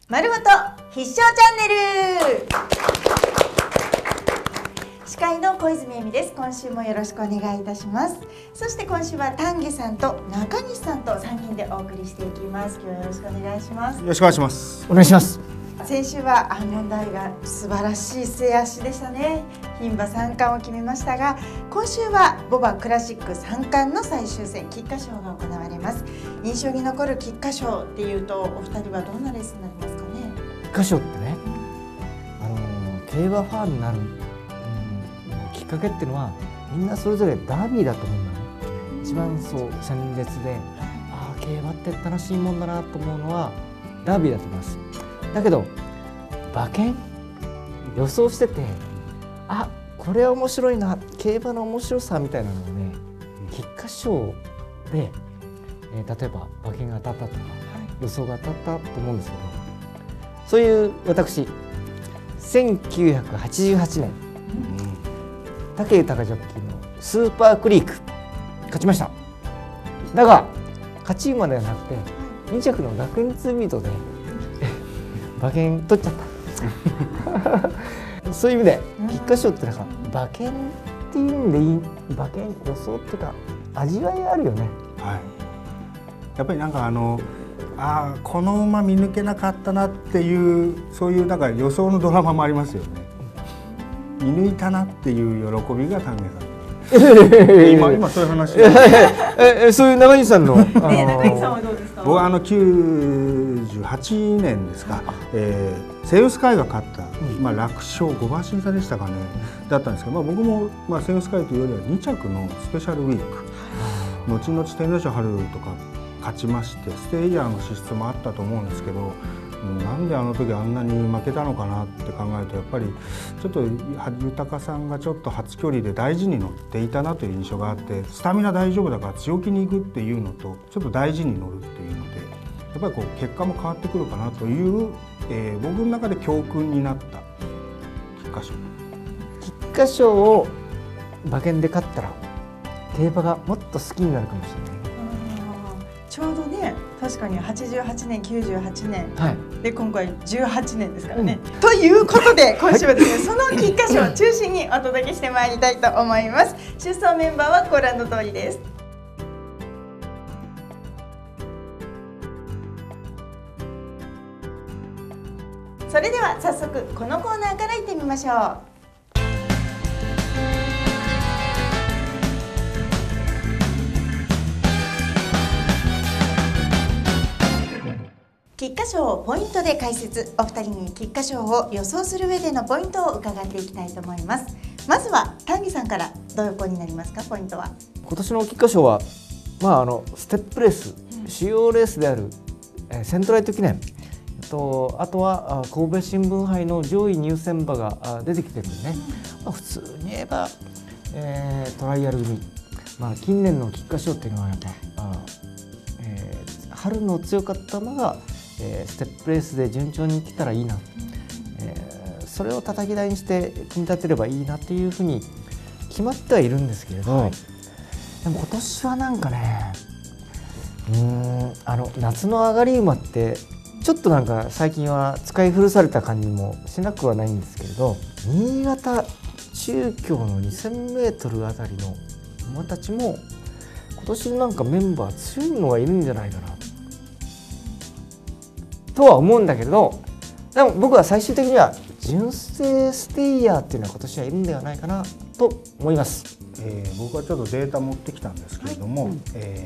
丸ごと必勝チャンネル。司会の小泉恵美です。今週もよろしくお願いいたします。そして今週は丹下さんと中西さんと3人でお送りしていきます。今日はよろしくお願いします。 よろしくお願いします。 お願いします。 先週はアーモンドアイが素晴らしい末脚でしたね。牝馬3冠を決めましたが、今週はボバクラシック3冠の最終戦菊花賞が行われます。印象に残る菊花賞っていうと、お二人はどんなレースになりますかね。 菊花賞ってね、競馬ファンになる、きっかけっていうのはみんなそれぞれダービーだと思うのね。一番そう鮮烈で、競馬って楽しいもんだなと思うのはダービーだと思います。だけど馬券予想してて、これは面白いな、競馬の面白さみたいなのをね、菊花賞で、例えば馬券が当たったとか、予想が当たったと思うんですけど、そういう私1988年、武豊ジョッキーのスーパークリーク勝ちました。だが勝ち馬ではなくて2着の学園ツービートで馬券取っちゃったそういう意味で菊花賞ってなんか馬券っていう意味でいい、馬券予想っていうか味わいあるよね。 はい、やっぱりなんかこの馬見抜けなかったなっていう、そういうなんか予想のドラマもありますよね。見抜いたなっていう喜びが丹下さん今そういう話そういう中西さんの中西さんはどうですか。 僕は98年ですか、セイウスカイが勝った、楽勝5馬身差でしたかね、だったんですけど、僕も、セイウスカイというよりは2着のスペシャルウィーク、後々天皇賞春とか勝ちまして、ステイヤーの資質もあったと思うんですけど、なんであの時あんなに負けたのかなって考えると、やっぱりちょっと豊さんがちょっと初距離で大事に乗っていたなという印象があって、スタミナ大丈夫だから強気にいくっていうのと、ちょっと大事に乗るっていうので、やっぱりこう結果も変わってくるかなという、僕の中で教訓になった菊花賞。 菊花賞を馬券で勝ったら競馬がもっと好きになるかもしれない。 ちょうどね、確かに88年98年、で今回18年ですからね、ということで今週はですね、その菊花賞を中心にお届けしてまいりたいと思います。出走メンバーはご覧の通りです。それでは早速このコーナーからいってみましょう。菊花賞をポイントで解説、お二人に菊花賞を予想する上でのポイントを伺っていきたいと思います。まずは丹下さんからどこになりますか、ポイントは。 今年の菊花賞は、ステップレース、主要レースである、セントライト記念、あとは神戸新聞杯の上位入選馬が出てきてるんでね、普通に言えば、トライアル組、近年の菊花賞っていうのはやっぱ、春の強かった馬がステップレースで順調に来たらいいな、それを叩き台にして組み立てればいいなっていうふうに決まってはいるんですけれど、でも今年はなんかね、夏の上がり馬ってちょっとなんか最近は使い古された感じもしなくはないんですけれど、新潟中京の 2000m あたりの馬たちも今年なんかメンバー強いのがいるんじゃないかなとは思うんだけど、でも僕は最終的には純正ステイヤーっていうのは今年はいるんではないかなと思います。 僕はちょっとデータ持ってきたんですけれども、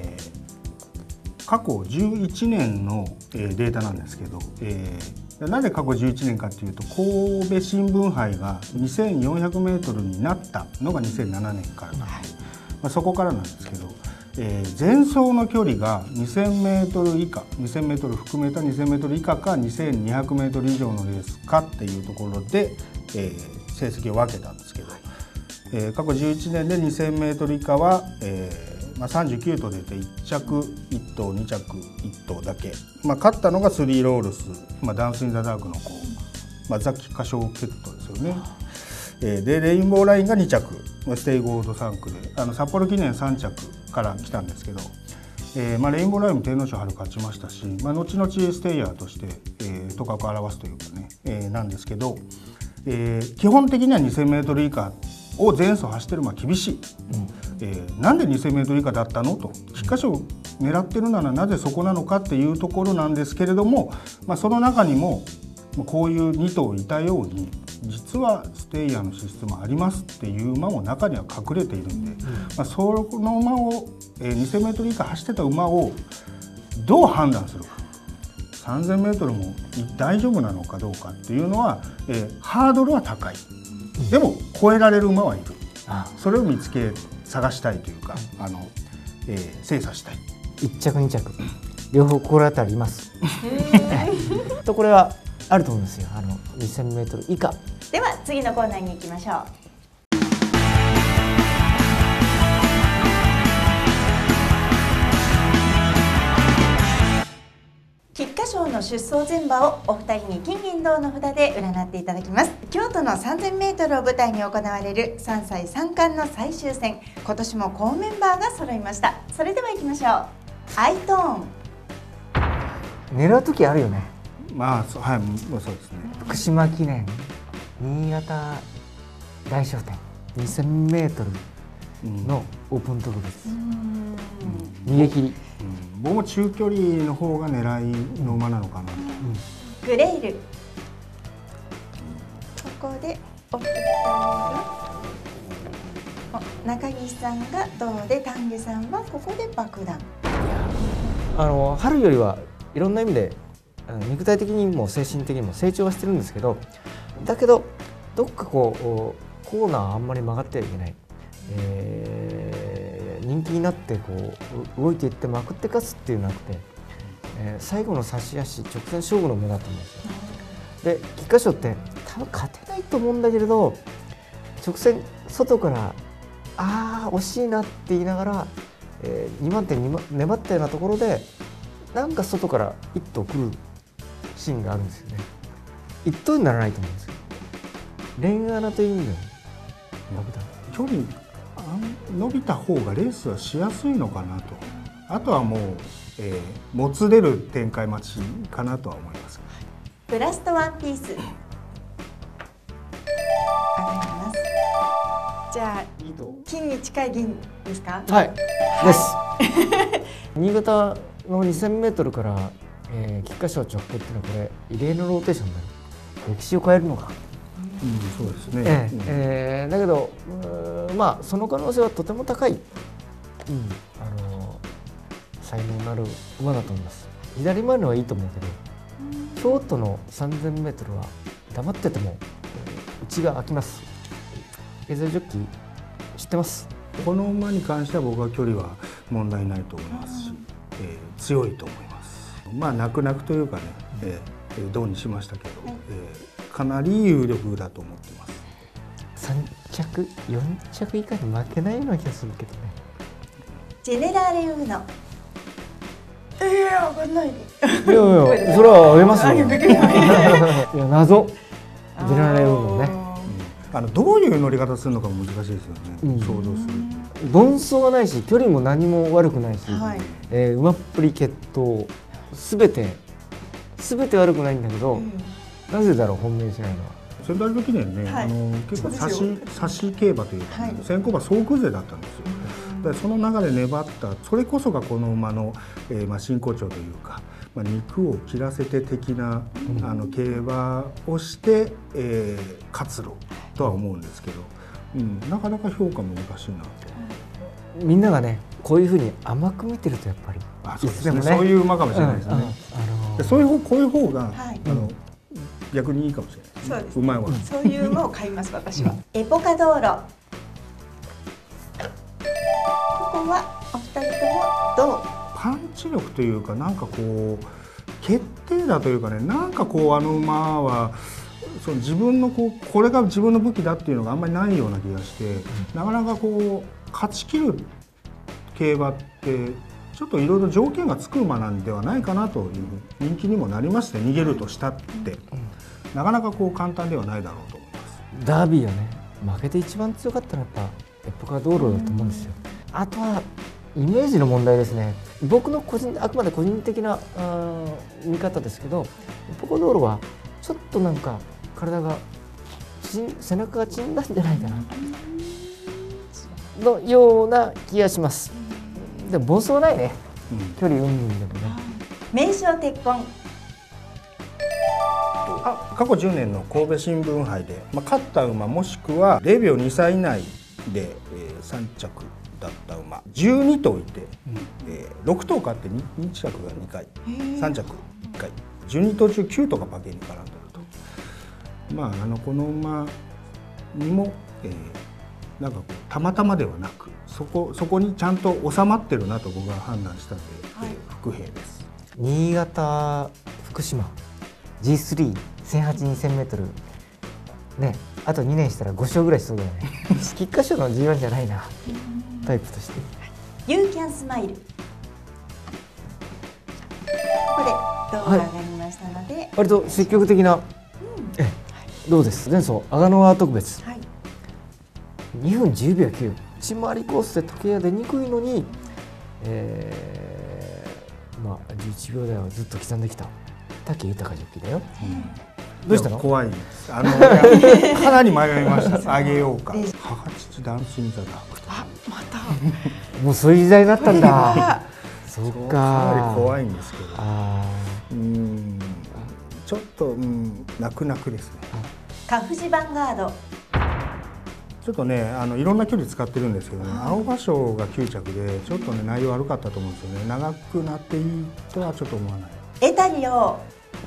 過去11年のデータなんですけど、なぜ過去11年かっていうと、神戸新聞杯が 2400m になったのが2007年からなんで、そこからなんですけど、前走の距離が 2000m 以下、2000m 含めた 2000m 以下か 2200m 以上のレースかっていうところで、成績を分けたんですけど、過去11年で 2000m 以下は、39頭出て1着1頭2着1頭だけ、勝ったのがスリーロールス、ダンス・イン・ザ・ダークのザ・菊花賞決闘ですよね。でレインボーラインが2着、ステイゴールド3区で、札幌記念3着から来たんですけど、 レインボーラインも天皇賞春勝ちましたし、後々ステイヤーとして、頭角を現すというかね、なんですけど、基本的には 2000m 以下を前走走ってる馬は厳しい、なんで 2000m 以下だったのと、菊花賞を狙ってるならなぜそこなのかっていうところなんですけれども、その中にもこういう2頭いたように実はステイヤーの資質もありますっていう馬も中には隠れているんで、その馬を、2000m 以下走ってた馬をどう判断するか、3000m も大丈夫なのかどうかっていうのは、ハードルは高い、でも超えられる馬はいる、それを見つけ探したいというか、精査したい。 1着2着両方心当たりいますとこれはあると思うんですよ、2000m 以下。 では次のコーナーに行きましょう。菊花賞の出走前馬をお二人に金銀銅の札で占っていただきます。京都の 3000m を舞台に行われる3歳3冠の最終戦、今年も好メンバーが揃いました。それでは行きましょう。アイトーン。 狙う時あるよね。 はい、そうですね。 福島記念、新潟大商店 2000m のオープン特別、逃げ切り、 僕も中距離の方が狙いの馬なのかな、 グレイル。ここでお二人は中岸さんが銅で、丹下さんはここで爆弾。 春よりはいろんな意味で肉体的にも精神的にも成長はしてるんですけど、だけどどっかコーナーあんまり曲がってはいけない、人気になって動いていってまくって勝つっていうのなくて、最後の差し足直線勝負の目だと思うんですよ。で菊花賞って多分勝てないと思うんだけれど、直線外から惜しいなって言いながら、2番手に粘ったようなところでなんか外から1頭来るシーンがあるんですよね。1頭にならないと思うんですよ。連穴という意味で距離伸びた方がレースはしやすいのかなと、あとはもう、もつれる展開待ちかなとは思います。 ブラストワンピース。上がります。じゃあ金に近い銀ですか？ はいです。新潟の 2000m から、菊花賞直行っていうのはこれ異例のローテーションになる。歴史を変えるのか。 そうですね。 だけどその可能性はとても高い、才能のある馬だと思います。左回りのはいいと思うけど、京都の 3000m は黙ってても内が開きます。経済ジョッキー知ってます。 この馬に関しては僕は距離は問題ないと思いますし、強いと思います。泣く泣くというかね、銅にしましたけど、かなり有力だと思っています。 3着4着以下に負けないような気がするけどね。 ジェネラーレウーノ。上がんない。 いやそれは上げますよ。いや謎。ジェネラーレウーノね。 どういう乗り方するのか難しいですよね、想像する。 鈍走がないし距離も何も悪くないし、馬っぷり血統すべて悪くないんだけど、なぜだろう本命しないのは。 仙台の記念ね、結構差し競馬というか、先行馬総崩れだったんですよ。でその中で粘った、それこそがこの馬の、真骨頂というか、肉を切らせて的な、競馬をして、活路とは思うんですけど、なかなか評価難しいなと。 みんながねこういうふうに甘く見てるとやっぱりそういう馬かもしれないですね。こういう方が、逆にいいかもしれない。うまいわ。 そういう馬を買います私は。エポカ道路。ここはお二人ともどう？ パンチ力というか、なんか決定打というかね、なんか馬は自分のこれが自分の武器だっていうのがあんまりないような気がして、なかなか勝ち切る競馬ってちょっといろいろ条件がつく馬なんではないかなという人気にもなりまして、逃げるとしたって、なかなか簡単ではないだろうと思います。 ダービーはね負けて一番強かったのはやっぱエポカ道路だと思うんですよ。あとはイメージの問題ですね。 僕のあくまで個人的な見方ですけど、ポコドーロはちょっとなんか体が背中が縮んだんじゃないかなのような気がします。でも暴走ないね、距離うんでもね。 名将鉄魂。 過去10年の神戸新聞杯で、勝った馬もしくは0秒2歳以内で、3着だった馬12頭いて、6頭勝って 2着が2回3着1回12頭中9頭が馬券に絡んでると、この馬にも、なんかこうたまたまではなくそこにちゃんと収まってるなと僕は判断したので、伏兵です。 新潟福島 G3 18002000m ね、あと2年したら5勝ぐらいしそうだよね菊花賞の G1 じゃないな、タイプとして。 ユーキャンスマイル。ここで動画が上がりましたので、 割と積極的な、どうです、前走阿賀野川特別、2分10秒9、内回りコースで時計が出にくいのに、11秒台をずっと刻んできた武豊ジョッキーだよ。どうしたの？ 怖いです。かなり迷いました。あげようか。母父ダンシングザダーク。 またもうそういう時代になったんだ。そっか。 かなり怖いんですけど。ちょっと泣くですね。 カフジヴァンガード。 ちょっとね、いろんな距離使ってるんですけどね、青葉賞が9着でちょっとね内容悪かったと思うんですよね。長くなっていいとはちょっと思わない。 エタリオ。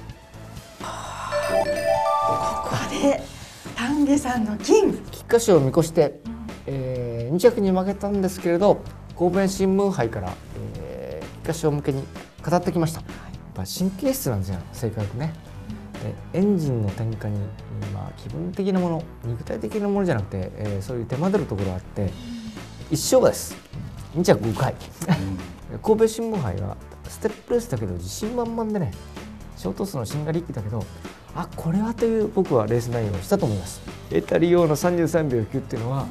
ここで丹下さんの金。 菊花賞を見越して、2着に負けたんですけれど、神戸新聞杯から、菊花賞向けに語ってきました。やっぱ神経質なんですよ、性格ね。エンジンの点火に、気分的なもの、肉体的なものじゃなくて、そういう手間取るところがあって一勝負です。2着5回神戸新聞杯はステップレースだけど自信満々でね、ショート数のしんがり期だけど、これはという僕はレース内容をしたと思います。エタリオの33秒9っていうのは、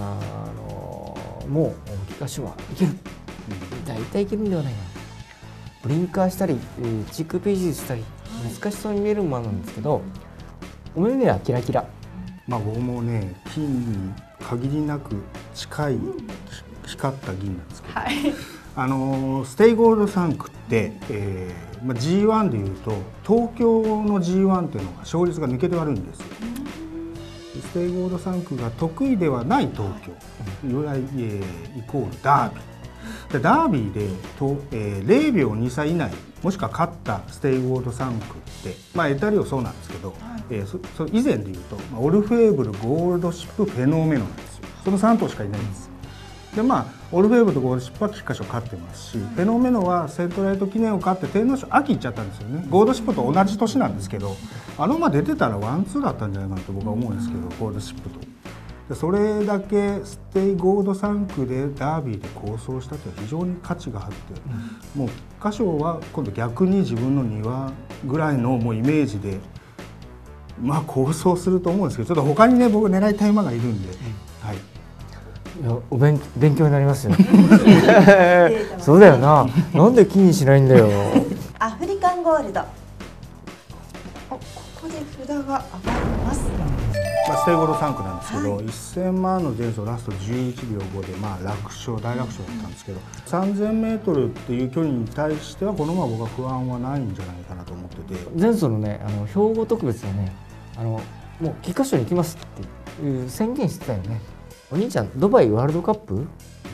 もう菊花賞はいける、大体いけるんではないかな。ブリンカーしたり、チックページしたり難しそうに見える馬なんですけど、お目目はキラキラ。 僕もね、金に限りなく近い光った銀なんですけど、ステイゴールド3区って、G1 でいうと東京の G1 っていうのが勝率が抜けて悪いんですよ。ステイゴールド3区が得意ではない東京、いわゆるイコールダービー。ダービーで0秒2差以内もしくは勝ったステイゴールド3区って、エタリオそうなんですけど、そ以前でいうと、オルフェーブル、ゴールドシップ、フェノーメノなんですよ。その3頭しかいないんです。でオルフェーブルとゴールドシップは菊花賞勝ってますし、フェノーメノはセントライト記念を勝って天皇賞秋行っちゃったんですよね。ゴールドシップと同じ年なんですけど、出てたらワンツーだったんじゃないかなと僕は思うんですけど、ゴールドシップと。それだけステイゴールド3区でダービーで好走したというのは非常に価値があって、もう菊花賞は今度逆に自分の庭ぐらいのもうイメージで好走すると思うんですけど、ちょっと他にね僕狙いたい馬がいるんで、 いや勉強になりますよそうだよな、なんで金にしないんだよアフリカンゴールド。ここで札が上がります。 ステイゴールド3区なんですけど、1000万の前走ラスト11秒5で大楽勝だったんですけど、3000m っていう距離に対してはこの馬は僕は不安はないんじゃないかなと思ってて、 前走のね兵庫特別はね、もう菊花賞に行きますっていう宣言してたよね。お兄ちゃんドバイワールドカップ、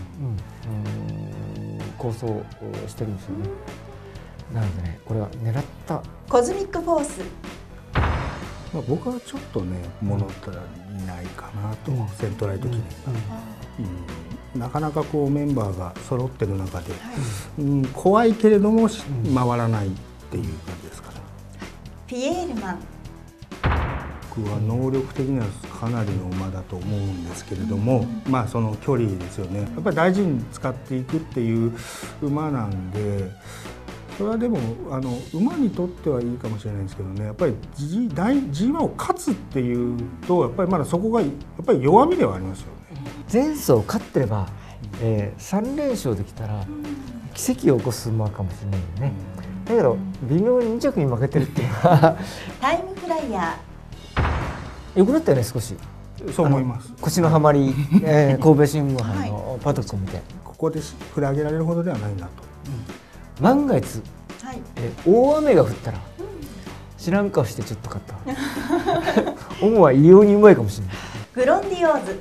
構想してるんですよね。なのでね、これは狙ったコズミックフォース。 僕はちょっとね物足りないかなと、セントライト記念が、なかなかメンバーが揃ってる中で、怖いけれども回らないっていう感じですかね。 ピエールマン。 僕は能力的にはかなりの馬だと思うんですけれども、その距離ですよね。やっぱり大事に使っていくっていう馬なんで、それはでも馬にとってはいいかもしれないんですけどね、やっぱり G1 を勝つっていうとやっぱりまだそこがやっぱり弱みではありますよね。 前走勝ってれば 3連勝できたら奇跡を起こす馬かもしれないよね。だけど微妙に2着に負けてるっていうのはタイムフライヤ良くなったよね少し。 そう思います。 腰のはまり、神戸新聞杯のパドックを見て、 ここで振り上げられるほどではないなと。 万が一、 はい、 大雨が降ったら、知らん顔してちょっと勝ったオモは異様にうまいかもしれない。 グロンディオーズ。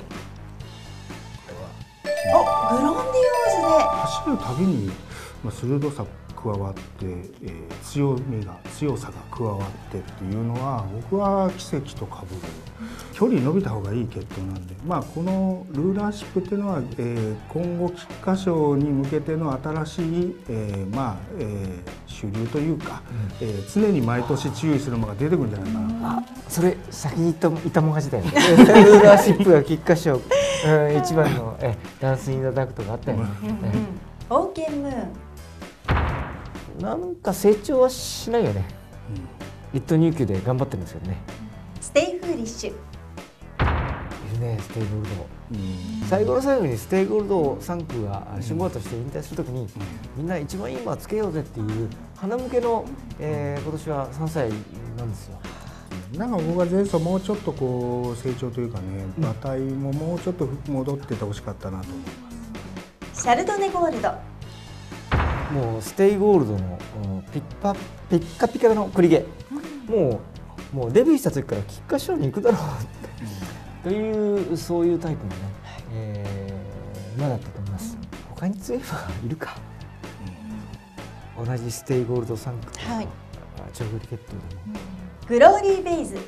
お、グロンディオーズで走るたびに鋭さ加わって、強さが加わってっていうのは僕は奇跡とかぶる。距離伸びた方がいい血統なんで、このルーラーシップっていうのは、今後菊花賞に向けての新しい、主流というか、常に毎年注意する馬が出てくるんじゃないかな。 それ先に言ったもん勝ちだよねルーラーシップが菊花賞一番のダンスインザダクトがあったよね。 オーケンムーン。 なんか成長はしないよね。一等入厩で頑張ってるんですけどね。 ステイフーリッシュ。 いるね、ステイゴールド。最後の最後にステイゴールド3区が種馬として引退するときに、みんな一番いい馬つけようぜっていう花向けの、今年は3歳なんですよ。 なんか僕は前走もうちょっとこう成長というかね、馬体ももうちょっと戻っててほしかったなと思います。 シャルドネゴールド。 もうステイゴールドのピッカピカの栗毛、もうデビューした時から菊花賞に行くだろうってというそういうタイプのね、馬だったと思います。他に強い馬がいるか、同じステイゴールド3区、長距離決闘でもグローリーベイズ。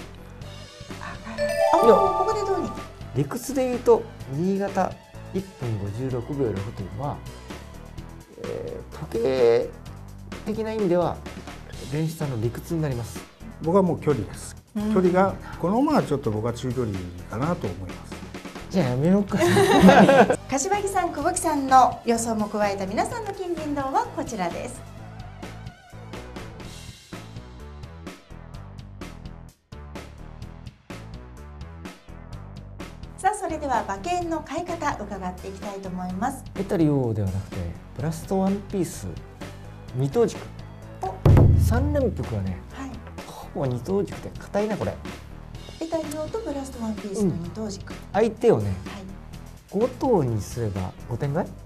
ここでどうに理屈で言うと新潟1分56秒6というのは、時計的な意味では電子さんの理屈になります。 僕はもう距離です。距離がこの馬はちょっと僕は中距離かなと思います。 じゃあやめようか柏木さん、久保木さんの予想も加えた皆さんの金銀銅はこちらです。さあ、それでは馬券の買い方伺っていきたいと思います。 エタリオではなくてブラストワンピース二等軸3連複はね、ほぼ二等軸で硬いなこれ。 エタリオとブラストワンピースの二等軸、 相手をね、5等にすれば5点ぐらい、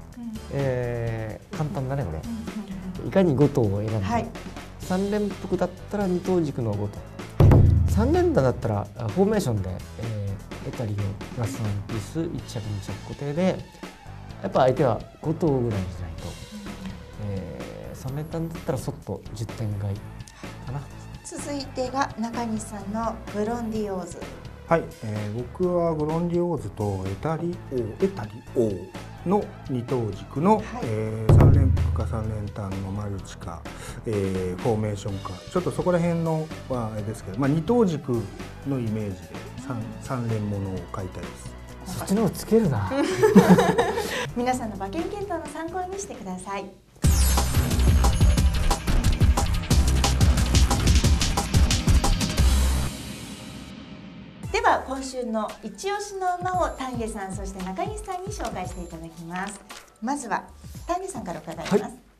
簡単だねこれ、いかに5等を選んで、3連複だったら二等軸の5等、3連打だったらフォーメーションで、エタリオプラスワンピース1着2着固定で、やっぱ相手は5等ぐらいにしないと、3連単だったらそっと10点買いかな。 続いてが中西さんのグロンディオーズ。 はい、僕はグロンディオーズとエタリオの二等軸の、3連複か3連単のマルチか、フォーメーションか、ちょっとそこら辺のはあれですけど、二等軸のイメージで3連ものを買いたいです。 そっちの方つけるな皆さんの馬券検討の参考にしてください。では今週の一押しの馬を丹下さん、そして中西さんに紹介していただきます。まずは丹下さんから伺います。